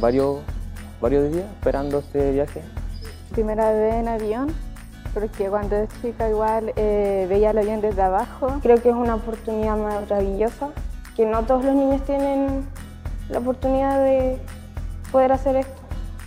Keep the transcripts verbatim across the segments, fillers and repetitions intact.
varios, varios días esperando este viaje. Primera vez en avión, porque cuando era chica igual eh, veía el avión desde abajo. Creo que es una oportunidad maravillosa, que no todos los niños tienen la oportunidad de poder hacer esto.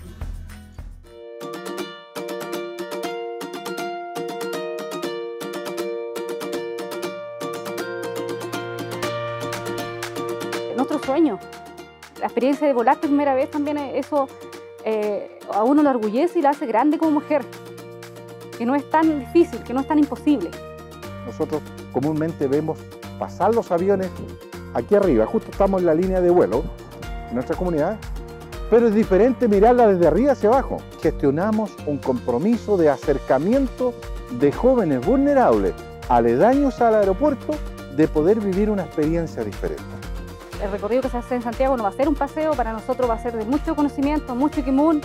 Nuestro sueño, la experiencia de volar por primera vez también, eso eh, a uno lo orgullece y lo hace grande como mujer, que no es tan difícil, que no es tan imposible. Nosotros comúnmente vemos pasar los aviones aquí arriba, justo estamos en la línea de vuelo en nuestra comunidad, pero es diferente mirarla desde arriba hacia abajo. Gestionamos un compromiso de acercamiento de jóvenes vulnerables, aledaños al aeropuerto, de poder vivir una experiencia diferente. El recorrido que se hace en Santiago no va a ser un paseo, para nosotros va a ser de mucho conocimiento, mucho kimun.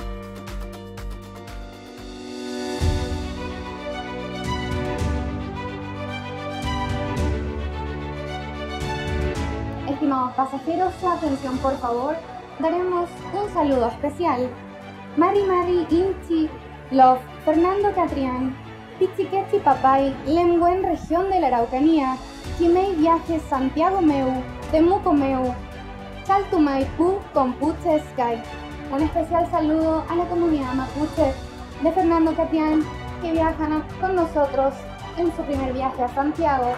Estimados pasajeros, su atención por favor, daremos un saludo especial. Mari Mari Inchi Love Fernando Catrián, Pichiquechi Papay, Lengüen región de la Araucanía, Quimei Viajes Santiago Meu, Temuco Meu, Chaltumaipú Compuche Sky. Un especial saludo a la comunidad mapuche de Fernando Catrián que viajan con nosotros en su primer viaje a Santiago.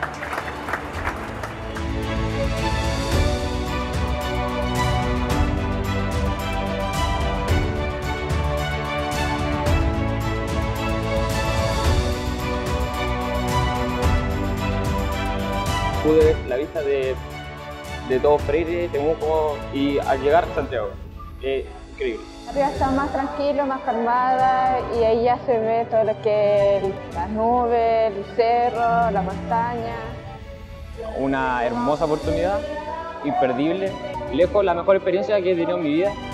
Pude ver la vista de, de todo Freire, Temuco y al llegar a Santiago. Eh, increíble. Arriba está más tranquilo, más calmada y ahí ya se ve todo lo que es las nubes, el cerro, la montaña. Una hermosa oportunidad, imperdible, lejos la mejor experiencia que he tenido en mi vida.